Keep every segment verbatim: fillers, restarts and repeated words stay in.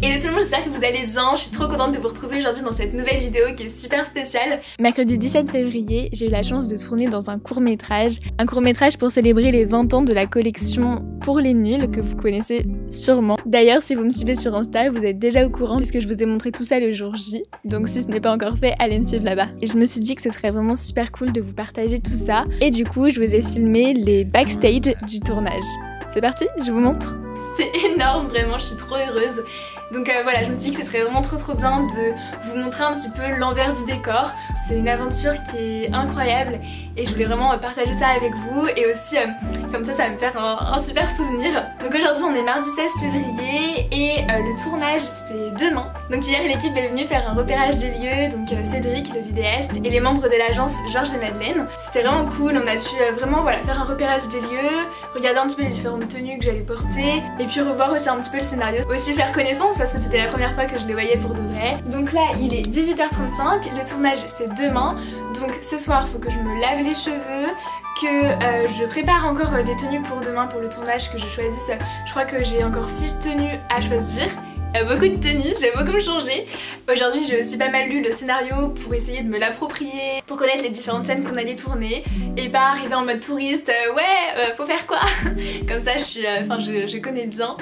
Hello tout le monde, j'espère que vous allez bien, je suis trop contente de vous retrouver aujourd'hui dans cette nouvelle vidéo qui est super spéciale. Mercredi dix-sept février, j'ai eu la chance de tourner dans un court-métrage. Un court-métrage pour célébrer les vingt ans de la collection Pour les nuls, que vous connaissez sûrement. D'ailleurs, si vous me suivez sur Insta, vous êtes déjà au courant puisque je vous ai montré tout ça le jour J. Donc si ce n'est pas encore fait, allez me suivre là-bas. Et je me suis dit que ce serait vraiment super cool de vous partager tout ça. Et du coup, je vous ai filmé les backstage du tournage. C'est parti, je vous montre. C'est énorme, vraiment, je suis trop heureuse. Donc euh, voilà, je me suis dit que ce serait vraiment trop trop bien de vous montrer un petit peu l'envers du décor. C'est une aventure qui est incroyable et je voulais vraiment partager ça avec vous et aussi euh, comme ça ça va me faire un, un super souvenir. Donc aujourd'hui on est mardi seize février et euh, le tournage c'est demain. Donc hier l'équipe est venue faire un repérage des lieux, donc euh, Cédric le vidéaste et les membres de l'agence Georges et Madeleine. C'était vraiment cool, on a pu euh, vraiment voilà, faire un repérage des lieux, regarder un petit peu les différentes tenues que j'allais porter et puis revoir aussi un petit peu le scénario. Aussi faire connaissance parce que c'était la première fois que je les voyais pour de vrai. Donc là il est dix-huit heures trente-cinq, le tournage c'est demain. Donc ce soir faut que je me lave les cheveux, que euh, je prépare encore euh, des tenues pour demain pour le tournage, que je choisisse. Je crois que j'ai encore six tenues à choisir. Il y a beaucoup de tenues, je vais beaucoup me changer. Aujourd'hui j'ai aussi pas mal lu le scénario pour essayer de me l'approprier, pour connaître les différentes scènes qu'on allait tourner et pas arriver en mode touriste, euh, ouais euh, faut faire quoi. Comme ça je suis, enfin euh, je, je connais bien.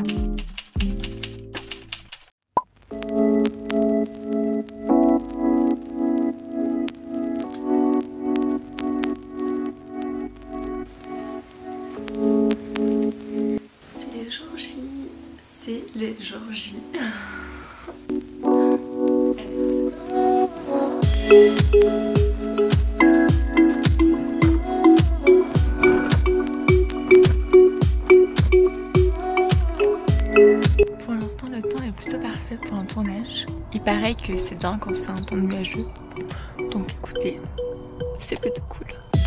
C'est le jour J. Pour l'instant, le temps est plutôt parfait pour un tournage. Il paraît que c'est bien quand c'est un temps nuageux. Donc écoutez, c'est plutôt cool.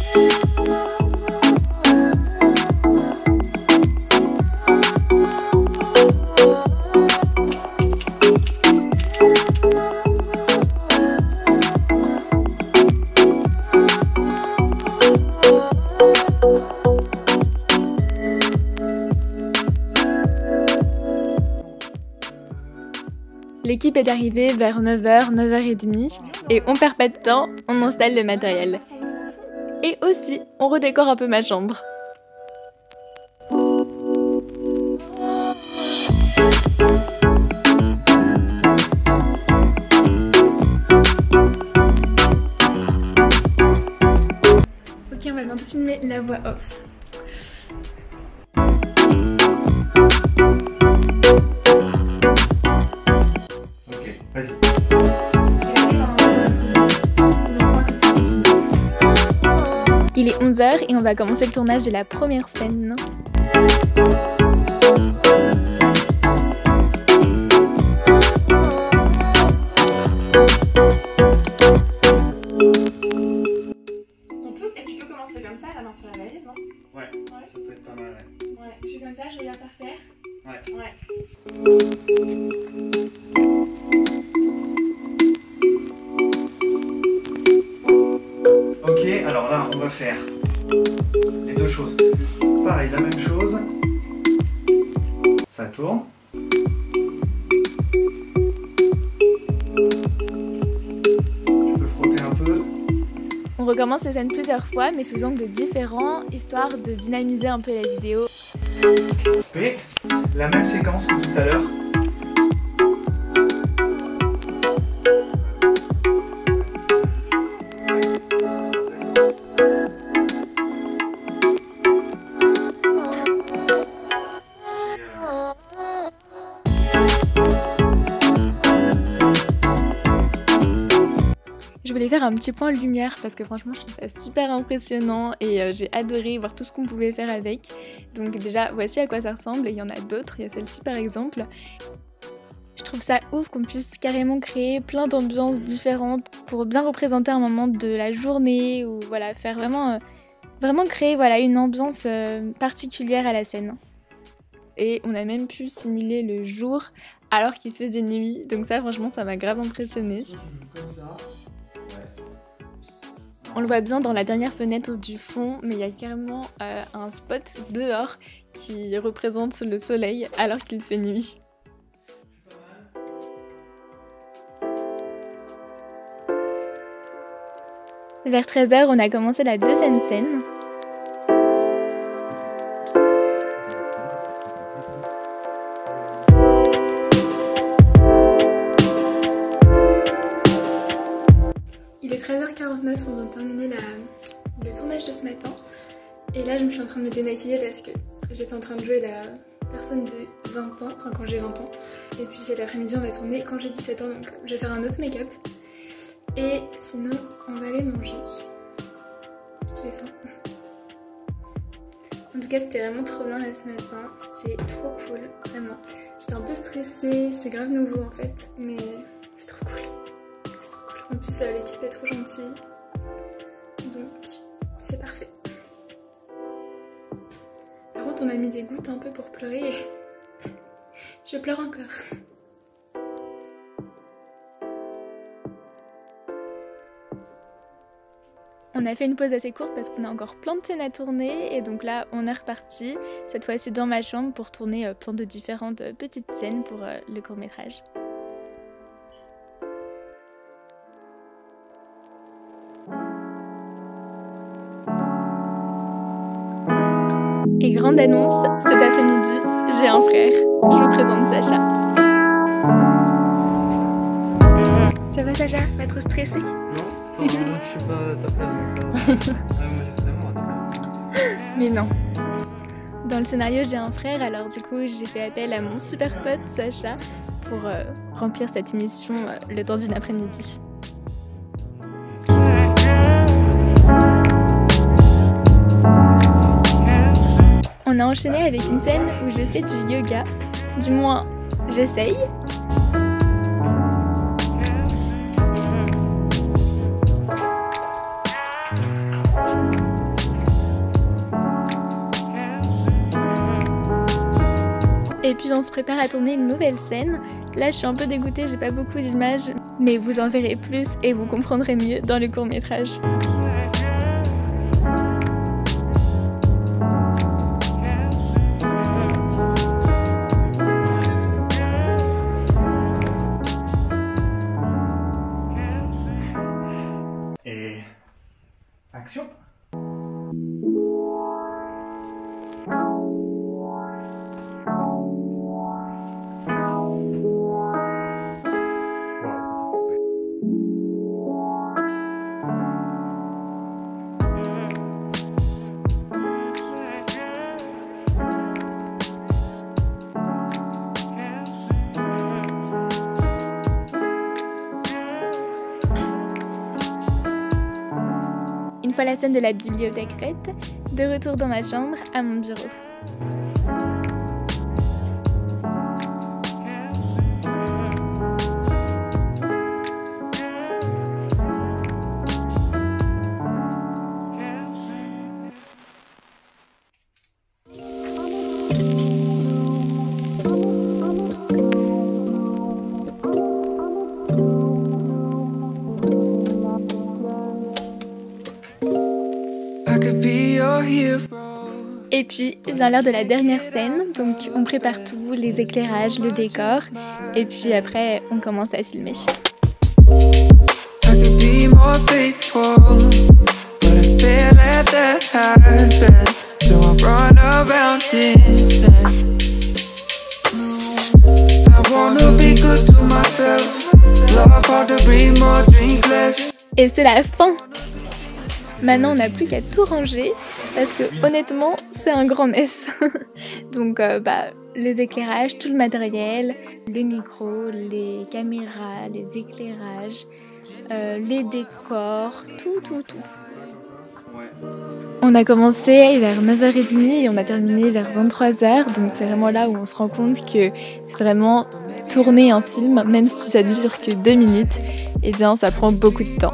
L'équipe est arrivée vers neuf heures, neuf heures trente et on perd pas de temps, on installe le matériel. Et aussi, on redécore un peu ma chambre. Ok, on va bientôt filmer la voix off. Il est onze heures et on va commencer le tournage de la première scène. On peut, tu peux commencer comme ça, la main sur la valise, non? Ouais, ouais, ça peut être pas mal. Ouais, ouais. Je fais comme ça, je regarde par terre. Ouais. Ouais. Ok, alors là on va faire les deux choses. Pareil, la même chose. Ça tourne. Tu peux frotter un peu. On recommence les scènes plusieurs fois mais sous angles différents, histoire de dynamiser un peu la vidéo. Et la même séquence que tout à l'heure. Je voulais faire un petit point lumière parce que franchement je trouve ça super impressionnant et euh, j'ai adoré voir tout ce qu'on pouvait faire avec. Donc déjà voici à quoi ça ressemble et il y en a d'autres, il y a celle-ci par exemple. Je trouve ça ouf qu'on puisse carrément créer plein d'ambiances différentes pour bien représenter un moment de la journée ou voilà, faire vraiment, euh, vraiment créer voilà, une ambiance euh, particulière à la scène. Et on a même pu simuler le jour alors qu'il faisait nuit, donc ça franchement ça m'a grave impressionnée. On le voit bien dans la dernière fenêtre du fond, mais il y a carrément euh, un spot dehors qui représente le soleil alors qu'il fait nuit. Vers treize heures, on a commencé la deuxième scène. Il est treize heures quarante-neuf, on vient de terminer la, le tournage de ce matin. Et là, je me suis en train de me démaquiller parce que j'étais en train de jouer la personne de vingt ans, enfin quand j'ai vingt ans. Et puis cet après-midi, on va tourner quand j'ai dix-sept ans, donc je vais faire un autre make-up. Et sinon, on va aller manger. J'ai faim. En tout cas, c'était vraiment trop bien là ce matin. C'était trop cool, vraiment. J'étais un peu stressée, c'est grave nouveau en fait, mais c'est trop cool. C'est trop cool. En plus, euh, l'équipe est trop gentille, donc c'est parfait. Par contre, on m'a mis des gouttes un peu pour pleurer et je pleure encore. On a fait une pause assez courte parce qu'on a encore plein de scènes à tourner et donc là on est reparti, cette fois-ci dans ma chambre pour tourner plein de différentes petites scènes pour le court-métrage. Et grande annonce, cet après-midi, j'ai un frère. Je vous présente Sacha. Ça va Sacha? Pas trop stressé? Non, enfin, je suis pas à ta place donc ça va. Ouais, moi je sais moi à ta place. Mais non. Dans le scénario, j'ai un frère, alors du coup j'ai fait appel à mon super pote Sacha pour euh, remplir cette émission euh, le temps d'une après-midi. On a enchaîné avec une scène où je fais du yoga, du moins j'essaye. Et puis on se prépare à tourner une nouvelle scène. Là je suis un peu dégoûtée, j'ai pas beaucoup d'images, mais vous en verrez plus et vous comprendrez mieux dans le court-métrage. Et action. Une fois la scène de la bibliothèque faite, de retour dans ma chambre, à mon bureau. Et puis vient l'heure de la dernière scène, donc on prépare tout, les éclairages, le décor, et puis après on commence à filmer. Et c'est la fin! Maintenant on n'a plus qu'à tout ranger parce que honnêtement c'est un grand mess. Donc euh, bah, les éclairages, tout le matériel, le micro, les caméras, les éclairages, euh, les décors, tout tout tout. On a commencé vers neuf heures trente et on a terminé vers vingt-trois heures, donc c'est vraiment là où on se rend compte que c'est vraiment tourner un film, même si ça dure que deux minutes, et bien ça prend beaucoup de temps.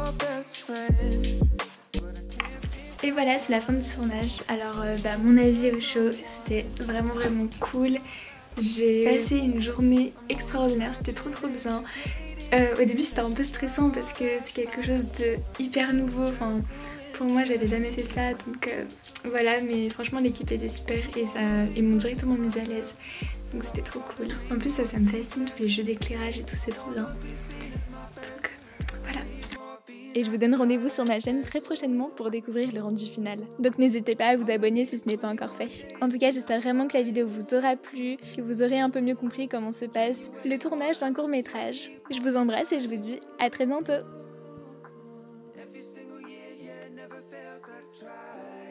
Et voilà, c'est la fin du tournage. Alors, euh, bah, mon avis au show, c'était vraiment vraiment cool. J'ai passé une journée extraordinaire, c'était trop trop bien. Euh, au début, c'était un peu stressant parce que c'est quelque chose de hyper nouveau. Enfin, pour moi, j'avais jamais fait ça, donc euh, voilà. Mais franchement, l'équipe était super et ça, ils m'ont directement mise à l'aise. Donc c'était trop cool. En plus, ça, ça me fascine tous les jeux d'éclairage et tout, c'est trop bien. Donc voilà. Et je vous donne rendez-vous sur ma chaîne très prochainement pour découvrir le rendu final. Donc n'hésitez pas à vous abonner si ce n'est pas encore fait. En tout cas, j'espère vraiment que la vidéo vous aura plu, que vous aurez un peu mieux compris comment se passe le tournage d'un court-métrage. Je vous embrasse et je vous dis à très bientôt. Every single year, yeah, never fails, I try.